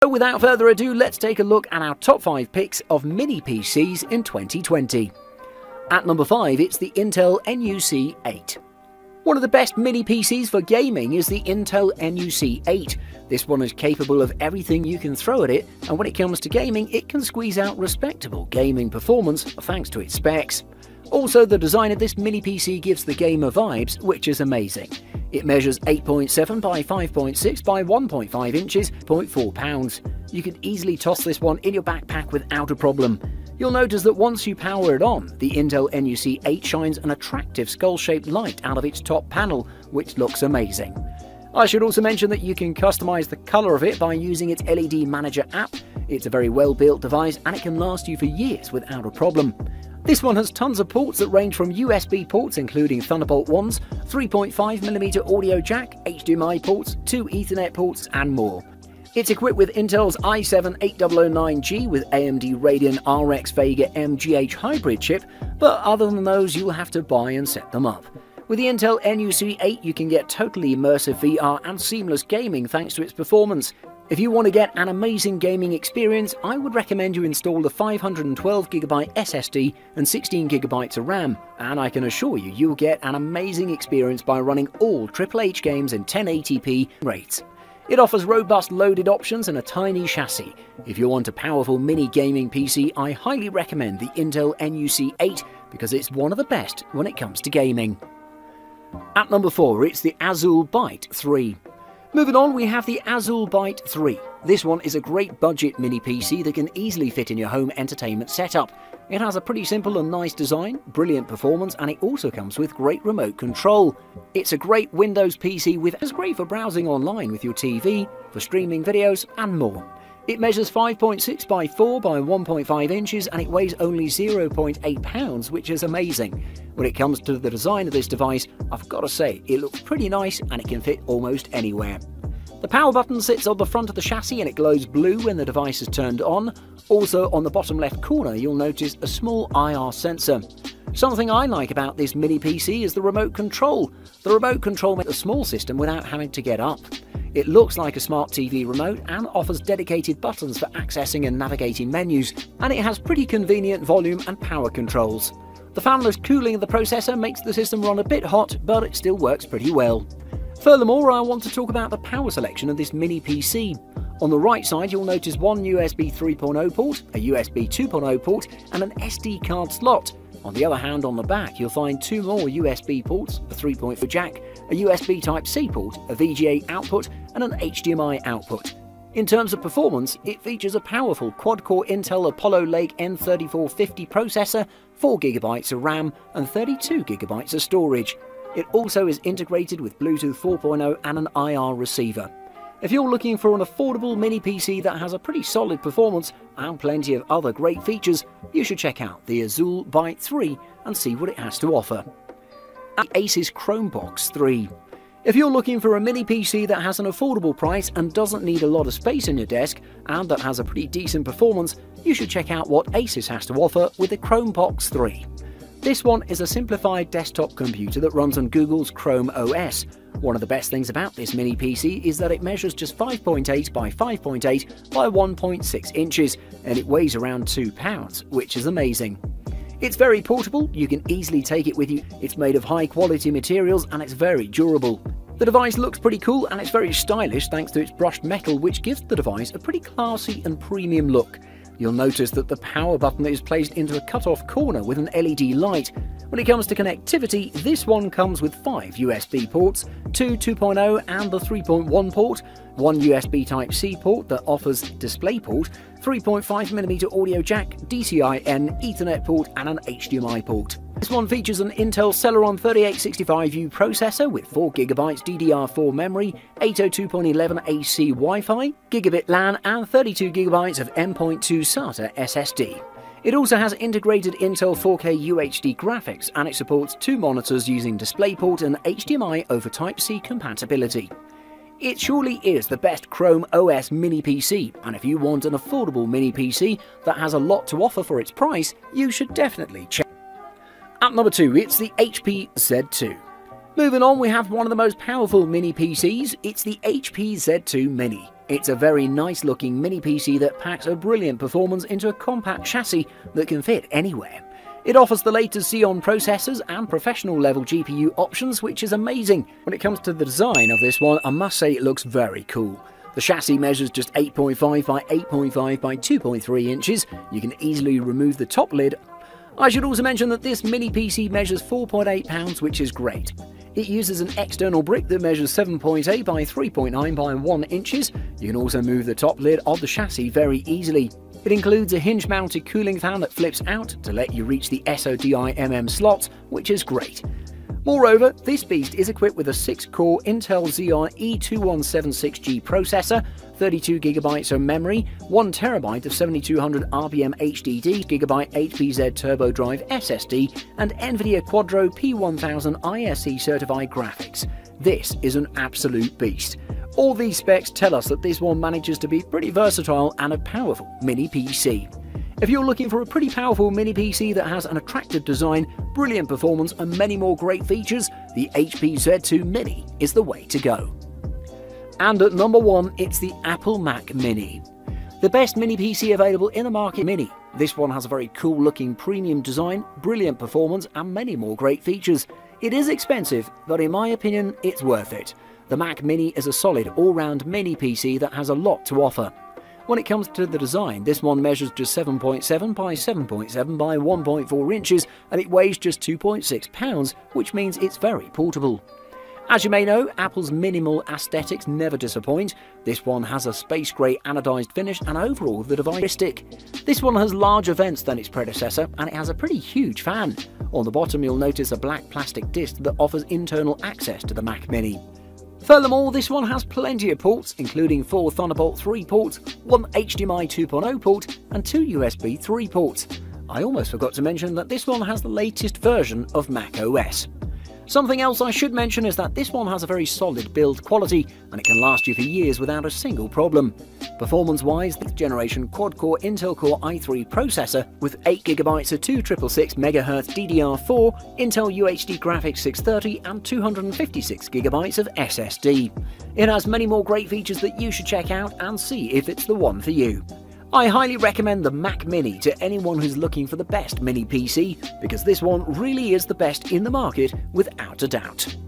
So without further ado, let's take a look at our top 5 picks of mini PCs in 2020. At number 5, it's the Intel NUC 8. One of the best mini PCs for gaming is the Intel NUC 8. This one is capable of everything you can throw at it, and when it comes to gaming, it can squeeze out respectable gaming performance thanks to its specs. Also, the design of this mini PC gives the gamer vibes, which is amazing. It measures 8.7 by 5.6 by 1.5 inches, 0.4 pounds. You can easily toss this one in your backpack without a problem. You'll notice that once you power it on, the Intel NUC 8 shines an attractive skull-shaped light out of its top panel, which looks amazing. I should also mention that you can customize the color of it by using its LED Manager app. It's a very well-built device and it can last you for years without a problem. This one has tons of ports that range from USB ports including Thunderbolt 1s, 3.5mm audio jack, HDMI ports, 2 Ethernet ports and more. It's equipped with Intel's i7-8009G with AMD Radeon RX Vega MGH hybrid chip, but other than those you'll have to buy and set them up. With the Intel NUC 8 you can get totally immersive VR and seamless gaming thanks to its performance. If you want to get an amazing gaming experience, I would recommend you install the 512GB SSD and 16GB of RAM, and I can assure you you'll get an amazing experience by running all Triple H games in 1080p rates. It offers robust loaded options and a tiny chassis. If you want a powerful mini gaming PC, I highly recommend the Intel NUC 8 because it's one of the best when it comes to gaming. At number 4, it's the Azul Byte 3. Moving on, we have the Azul Byte 3. This one is a great budget mini PC that can easily fit in your home entertainment setup. It has a pretty simple and nice design, brilliant performance, and it also comes with great remote control. It's a great Windows PC it's great for browsing online with your TV, for streaming videos, and more. It measures 5.6 by 4 by 1.5 inches and it weighs only 0.8 pounds, which is amazing. When it comes to the design of this device, I've got to say, it looks pretty nice and it can fit almost anywhere. The power button sits on the front of the chassis and it glows blue when the device is turned on. Also, on the bottom left corner, you'll notice a small IR sensor. Something I like about this mini PC is the remote control. The remote control makes a small system without having to get up. It looks like a smart TV remote and offers dedicated buttons for accessing and navigating menus, and it has pretty convenient volume and power controls. The fanless cooling of the processor makes the system run a bit hot, but it still works pretty well. Furthermore, I want to talk about the power selection of this mini PC. On the right side, you'll notice one USB 3.0 port, a USB 2.0 port, and an SD card slot. On the other hand, on the back, you'll find 2 more USB ports, a 3.4 jack, a USB Type-C port, a VGA output, and an HDMI output. In terms of performance, it features a powerful quad-core Intel Apollo Lake N3450 processor, 4GB of RAM, and 32GB of storage. It also is integrated with Bluetooth 4.0 and an IR receiver. If you're looking for an affordable mini PC that has a pretty solid performance and plenty of other great features, you should check out the Azul Byte 3 and see what it has to offer. At Asus Chromebox 3. If you're looking for a mini PC that has an affordable price and doesn't need a lot of space in your desk and that has a pretty decent performance, you should check out what Asus has to offer with the Chromebox 3. This one is a simplified desktop computer that runs on Google's Chrome OS. One of the best things about this mini PC is that it measures just 5.8 by 5.8 by 1.6 inches and it weighs around 2 pounds, which is amazing. It's very portable, you can easily take it with you, it's made of high quality materials and it's very durable. The device looks pretty cool and it's very stylish thanks to its brushed metal, which gives the device a pretty classy and premium look. You'll notice that the power button is placed into a cut-off corner with an LED light. When it comes to connectivity, this one comes with 5 USB ports, 2 2.0 and the 3.1 port, 1 USB Type-C port that offers DisplayPort, 3.5mm audio jack, DCI-N, Ethernet port and an HDMI port. This one features an Intel Celeron 3865U processor with 4GB DDR4 memory, 802.11 AC Wi-Fi, gigabit LAN and 32GB of M.2 SATA SSD. It also has integrated Intel 4K UHD graphics and it supports 2 monitors using DisplayPort and HDMI over Type-C compatibility. It surely is the best Chrome OS mini PC, and if you want an affordable mini PC that has a lot to offer for its price, you should definitely check. At number 2, it's the HP Z2. Moving on, we have one of the most powerful mini PCs, it's the HP Z2 Mini. It's a very nice looking mini PC that packs a brilliant performance into a compact chassis that can fit anywhere. It offers the latest Xeon processors and professional level GPU options, which is amazing. When it comes to the design of this one, I must say it looks very cool. The chassis measures just 8.5 by 8.5 by 2.3 inches. You can easily remove the top lid. I should also mention that this mini PC measures 4.8 pounds, which is great. It uses an external brick that measures 7.8 by 3.9 by 1 inches. You can also move the top lid of the chassis very easily. It includes a hinge-mounted cooling fan that flips out to let you reach the SODI slots, which is great. Moreover, this beast is equipped with a 6-core Intel Xeon E2176G processor, 32GB of memory, 1TB of 7200 RPM HDD, GB HPZ Turbo Drive SSD, and NVIDIA Quadro P1000 ISE certified graphics. This is an absolute beast. All these specs tell us that this one manages to be pretty versatile and a powerful mini PC. If you're looking for a pretty powerful mini PC that has an attractive design, brilliant performance and many more great features, the HP Z2 Mini is the way to go. And at number 1, it's the Apple Mac Mini. The best mini PC available in the market mini. This one has a very cool looking premium design, brilliant performance and many more great features. It is expensive, but in my opinion, it's worth it. The Mac Mini is a solid all-round mini PC that has a lot to offer. When it comes to the design, this one measures just 7.7 by 7.7 by 1.4 inches and it weighs just 2.6 pounds, which means it's very portable. As you may know, Apple's minimal aesthetics never disappoint. This one has a space grey anodized finish and overall the device. This one has larger vents than its predecessor and it has a pretty huge fan. On the bottom you'll notice a black plastic disc that offers internal access to the Mac Mini. Furthermore, this one has plenty of ports, including 4 Thunderbolt 3 ports, 1 HDMI 2.0 port and 2 USB 3 ports. I almost forgot to mention that this one has the latest version of Mac OS. Something else I should mention is that this one has a very solid build quality and it can last you for years without a single problem. Performance-wise, the 5th generation quad-core Intel Core i3 processor with 8GB of 2666MHz DDR4, Intel UHD graphics 630 and 256GB of SSD. It has many more great features that you should check out and see if it's the one for you. I highly recommend the Mac Mini to anyone who's looking for the best mini PC, because this one really is the best in the market without a doubt.